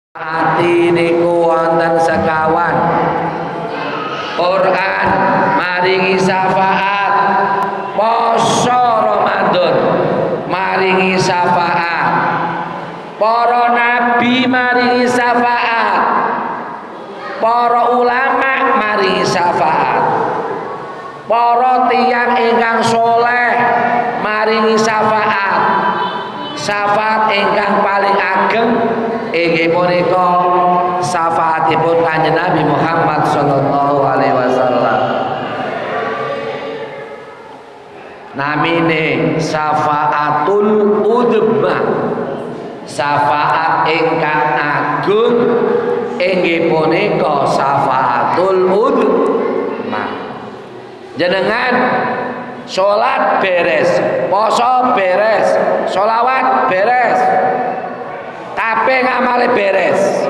ati niku wonten sekawan. Quran maringi syafaat, poso Ramadan maringi syafaat, para nabi maringi syafaat, para ulama maringi syafaat, para tiyang ingkang soleh maringi syafaat. Syafaat ingkang paling ageng inggih punika syafaatipun Kanjeng Nabi Muhammad sallallahu alaihi wasallam. Namine syafaatul udma, syafaat ingkang agung inggih punika syafaatul udma. Jenengan sholat beres, poso beres, sholawat beres, tapi ngamale beres.